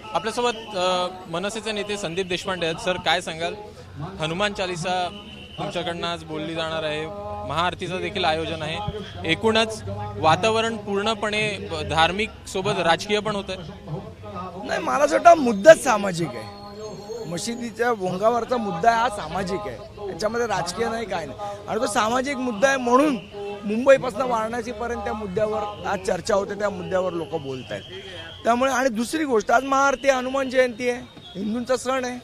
आपल्यासोबत मनसेचे नेते संदीप देशपांडे आहेत। सर, काय सांगाल? हनुमान चालीसा तुमच्याकडनं आज बोलली जाणार आहे, महाआरतीचं देखील आयोजन आहे, एकूणच वातावरण पूर्णपणे धार्मिक सोबत राजकीय पण होत आहे। नाही, मला असं वाटतं मुद्दाच सामाजिक आहे। मशिदीच्या भोंगावरचा मुद्दा हा सामाजिक आहे, याच्यामध्ये राजकीय नाही, काय नाही। आणि तो सामाजिक मुद्दा आहे म्हणून मुंबईपासून वाराणसीपर्यंत त्या मुद्द्यावर आज चर्चा होते, त्या मुद्द्यावर लोक बोलत आहेत। त्यामुळे आणि दुसरी गोष्ट, आज महाआरती हनुमान जयंती आहे, हिंदूंचा सण आहे,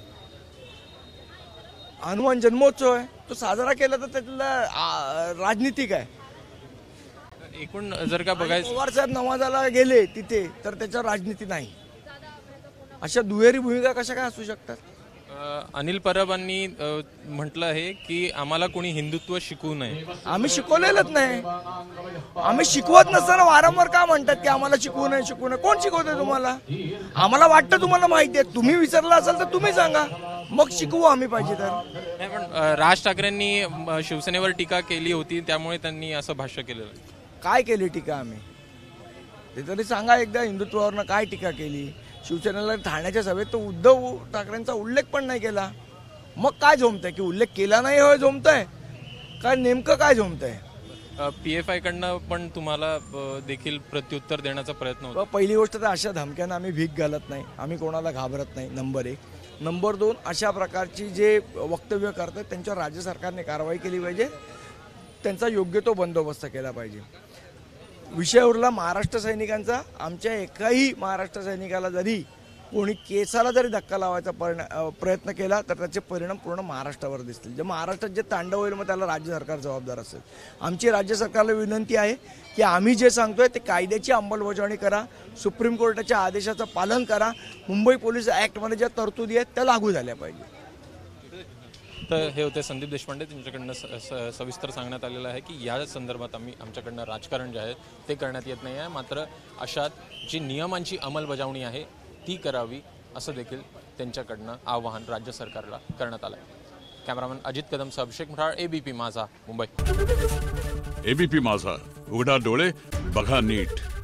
हनुमान जन्मोत्सव आहे, तो साजरा केला तर त्यातला राजनीतिक आहे। एकूण जर का बघायचं, पवार साहेब नवाजाला गेले तिथे तर त्याच्यावर राजनीती नाही, अशा दुहेरी भूमिका कशा काय असू शकतात? अनिल परबांनी म्हटलं आहे की आम्हाला कोणी हिंदुत्व शिकवू नये। आम्ही शिकवलेलंच नाही, आम्ही शिकवत नसताना वारंवार का म्हणतात की आम्हाला शिकवू नये, शिकवू नये? कोण शिकवतंय तुम्हाला? आम्हाला वाटतं तुम्हाला माहिती आहे, तुम्ही विसरला असाल तर तुम्ही सांगा, मग शिकवू आम्ही पाहिजे तर। नाही, पण राज ठाकरेंनी शिवसेनेवर टीका केली होती, त्यामुळे त्यांनी असं भाष्य केलेलं। काय केली टीका आम्ही? ते तरी सांगा एकदा, हिंदुत्वावरनं काय टीका केली? शिवसेनेला ठाण्याच्या सभेत तो उद्धव ठाकरेंचा उल्लेख पण नाही केला, मग काय झोमतंय? की उल्लेख केला नाही होय झोमतंय, काय नेमकं काय झोमतंय? PFI कडनं पण तुम्हाला देखील प्रत्युत्तर देण्याचा प्रयत्न होता। पहिली गोष्ट तर अशा धमक्यांना आम्ही भीक घालत नाही, आम्ही कोणाला घाबरत नाही, नंबर 1। नंबर 2, अशा प्रकारची जे वक्तव्य करतात त्यांच्यावर राज्य सरकारने कारवाई केली पाहिजे, त्यांचा योग्य तो बंदोबस्त केला पाहिजे। विषय उरला महाराष्ट्र सैनिकांचा, आमच्या एकाही महाराष्ट्र सैनिकाला जरी कोणी केसाला जरी धक्का लावायचा प्रयत्न केला तर त्याचे परिणाम पूर्ण महाराष्ट्रावर दिसतील। जे महाराष्ट्रात जे तांडव होईल मग त्याला राज्य सरकार जबाबदार असेल। आमची राज्य सरकारला विनंती आहे की आम्ही जे सांगतोय ते कायद्याची अंमलबजावणी करा, सुप्रीम कोर्टाच्या आदेशाचं पालन करा, मुंबई पोलीस ॲक्टमध्ये ज्या तरतुदी आहेत त्या लागू झाल्या पाहिजे। तर हे होते संदीप देशपांडे, त्यांच्याकडनं सविस्तर सांगण्यात आलेलं आहे की या संदर्भात आमच्याकडनं राजकारण जे आहे ते करण्यात येत नाही आहे, मात्र अशात जी नियमांची अंमलबजावणी आहे ती करावी असं देखील त्यांच्याकडनं आवाहन राज्य सरकारला करण्यात आलं आहे। कॅमेरामॅन अजित कदमसह अभिषेक मुठाळ, ABP माझा, मुंबई। ABP माझा, उघडा डोळे बघा नीट।